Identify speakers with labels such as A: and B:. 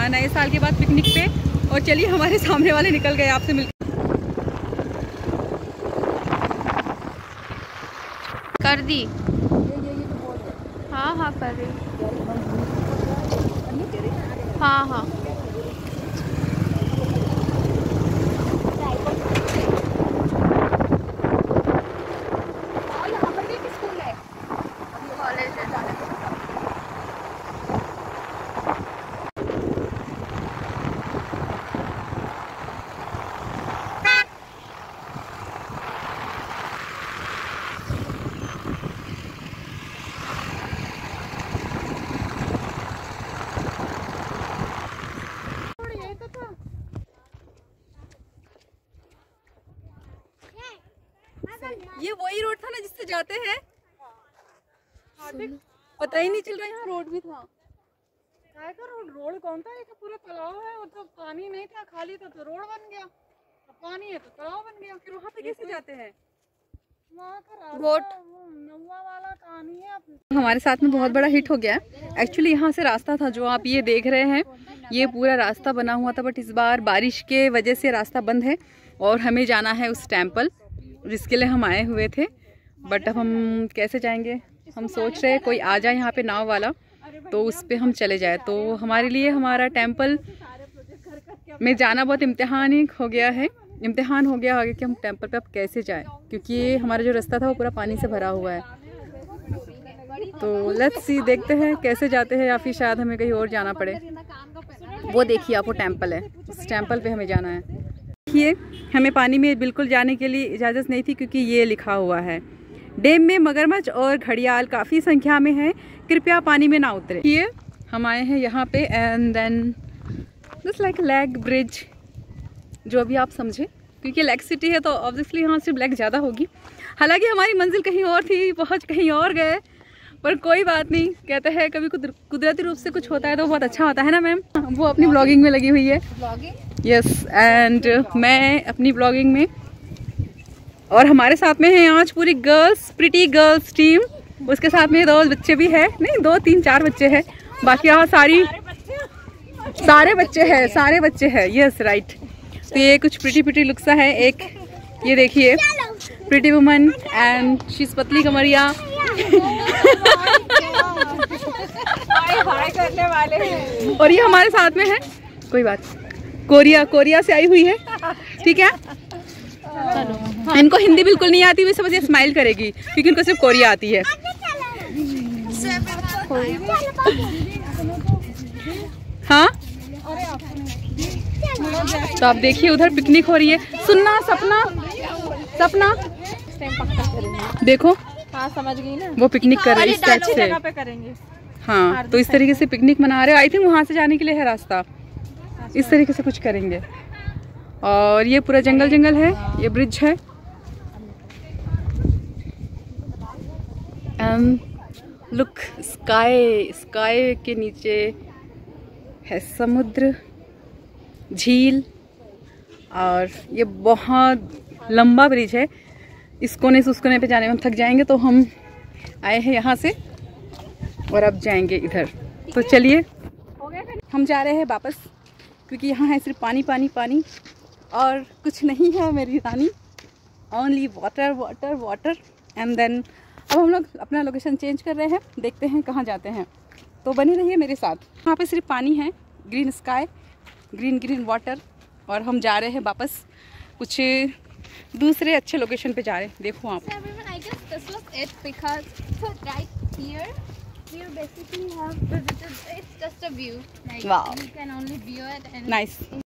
A: नए साल के बाद पिकनिक पे। और चलिए हमारे सामने वाले निकल गए आपसे मिल
B: कर दी। हाँ हाँ कर रही। हाँ हाँ
A: ये वही रोड था ना जिससे जाते हैं। पता ही नहीं चल रहा यहाँ रोड भी था।
C: काय का रोड कौन था? एक पूरा तालाब है और तो पानी नहीं था, खाली था तो रोड बन गया। पानी है तो तालाब बन गया।
A: फिर वहाँ पे कैसे जाते हैं?
C: वहाँ का
B: बोट
C: नौवा वाला कहानी है।
A: हमारे साथ में बहुत बड़ा हिट हो गया। एक्चुअली यहाँ से रास्ता था जो आप ये देख रहे हैं, ये पूरा रास्ता बना हुआ था, बट इस बार बारिश के वजह से रास्ता बंद है और हमें जाना है उस टेम्पल जिसके लिए हम आए हुए थे। बट अब हम कैसे जाएंगे? हम सोच रहे हैं कोई आ जाए यहाँ पे नाव वाला तो उस पे हम चले जाए। तो हमारे लिए हमारा टेम्पल में जाना बहुत इम्तिहान हो गया आगे कि हम टेम्पल पे अब कैसे जाएं, क्योंकि ये हमारा जो रास्ता था वो पूरा पानी से भरा हुआ है। तो लेट्स सी, देखते हैं कैसे जाते हैं या फिर शायद हमें कहीं और जाना पड़े। वो देखिए आप, वो टेम्पल है, उस टेम्पल पे हमें जाना है। देखिए हमें पानी में बिल्कुल जाने के लिए इजाज़त नहीं थी क्योंकि ये लिखा हुआ है डैम में मगरमच्छ और घड़ियाल काफ़ी संख्या में है, कृपया पानी में ना उतरे। ये हम आए हैं यहाँ पे and then this like leg bridge, जो अभी आप समझे, क्योंकि लेग सिटी है तो ऑब्वियसली यहाँ सिर्फ लेग ज़्यादा होगी। हालांकि हमारी मंजिल कहीं और थी, पहुँच कहीं और गए, पर कोई बात नहीं। कहते हैं कभी कुदरती रूप से कुछ होता है तो बहुत अच्छा होता है ना मैम। वो अपनी ब्लॉगिंग में लगी हुई है। यस, एंड मैं अपनी ब्लॉगिंग में, और हमारे साथ में है आज पूरी गर्ल्स, प्रिटी गर्ल्स टीम। उसके साथ में 2 बच्चे भी है, नहीं 2 3 4 बच्चे हैं, बाकी यहाँ सारे बच्चे हैं। Yes right. तो ये कुछ प्रिटी लुक सा है। एक ये देखिए pretty woman and she is पतली कमरिया।
C: हाय करने वाले हैं।
A: और ये हमारे साथ में है, कोई बात, कोरिया से आई हुई है, ठीक है। इनको हिंदी बिल्कुल नहीं आती, वैसे बस ये स्माइल करेगी क्योंकि इनको सिर्फ कोरिया आती है। हाँ, तो आप देखिए उधर पिकनिक हो रही है। सुनना सपना देखो,
C: हाँ समझ गई ना,
A: वो पिकनिक कर रही है इस टाइप से।
C: जगह पे करेंगे।
A: हाँ, तो इस तरीके से पिकनिक मना रहे हो। आई थिंक वहाँ से जाने के लिए है रास्ता, इस तरीके से कुछ करेंगे। और ये पूरा जंगल है, ये ब्रिज है। लुक, स्काई के नीचे है समुद्र, झील, और ये बहुत लंबा ब्रिज है। इस कोने से उस कोने पे जाने में हम थक जाएंगे, तो हम आए हैं यहाँ से और अब जाएंगे इधर। तो चलिए हम जा रहे हैं वापस, क्योंकि यहाँ है सिर्फ पानी और कुछ नहीं है मेरी रानी, ओनली वाटर। एंड देन अब हम लोग अपना लोकेशन चेंज कर रहे हैं, देखते हैं कहाँ जाते हैं। तो बने रहिए मेरे साथ। यहाँ पे सिर्फ पानी है, ग्रीन स्काई, ग्रीन वाटर, और हम जा रहे हैं वापस कुछ दूसरे अच्छे लोकेशन पे जा रहे हैं। देखो आप। Wow.
B: You can only view it and
A: Nice.